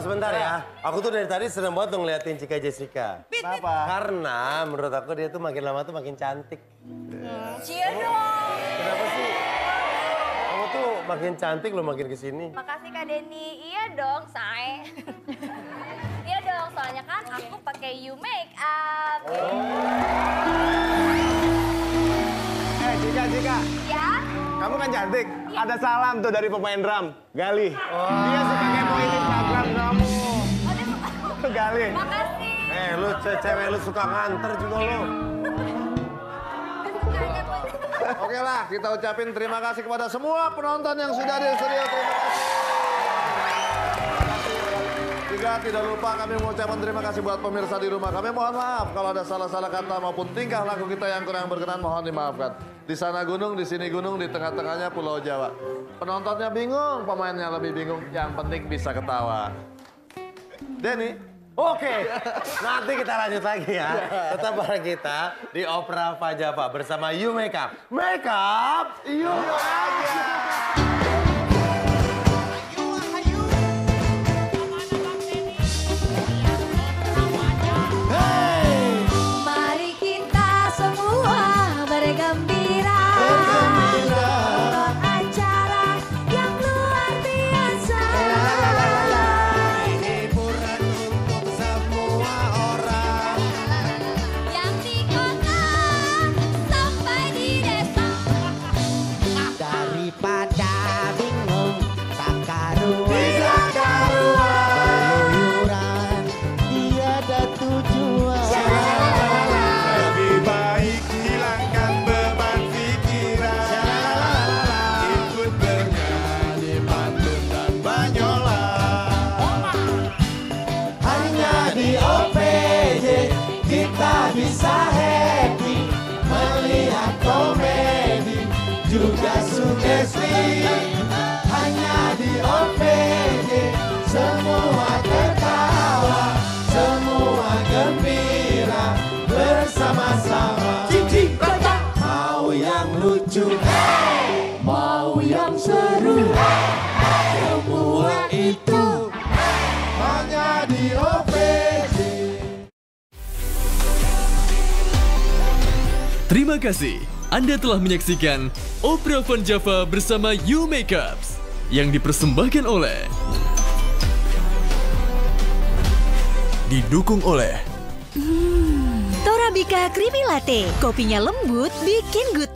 sebentar ya. Aku tuh dari tadi seneng banget tuh ngeliatin Cika Jessica. Kenapa? Karena menurut aku dia tuh makin lama tuh makin cantik. Cia dong. Kenapa sih? Kamu tuh makin cantik loh makin kesini. Makasih Kak Denny. Iya dong, say. Iya dong, soalnya kan aku pakai You Makeup. Cika. Ya? Kamu kan cantik. Ada salam tuh dari pemain drum, Gali. Dia suka kepoin Instagram kamu. Oh, dia suka. Gali. Makasih. Lu cewek lu suka nganter juga lo. Oke lah, kita ucapin terima kasih kepada semua penonton yang sudah di studio. Terima kasih. Juga tidak lupa kami mengucapkan terima kasih buat pemirsa di rumah. Kami mohon maaf kalau ada salah-salah kata maupun tingkah laku kita yang kurang berkenan, mohon dimaafkan. Di sana gunung, di sini gunung, di tengah-tengahnya Pulau Jawa. Penontonnya bingung, pemainnya lebih bingung. Yang penting bisa ketawa. Denny. Oke, nanti kita lanjut lagi ya. Tetap bareng kita di Opera Fajava bersama You Makeup. Makeup, you aja. Mari kita semua bergembira. Buat acara yang luar biasa. Hiburan untuk semua orang. Yang di kota sampai di desa. Daripada bingung tak karuan, keluyuran tiada tujuan. Lebih baik hilangkan beban pikiran. Ikut bernyanyi pantun dan banyola. Hanya di OPJ kita bisa happy, melihat komedi juga sugesti. Hanya di OPJ semua tertawa, semua gembira bersama-sama. Mau yang lucu, mau yang seru, semua itu hanya di OPJ. Terima kasih Anda telah menyaksikan Opera Fajava bersama You Makeup yang dipersembahkan oleh didukung oleh Torabika Creamy Latte, kopinya lembut, bikin good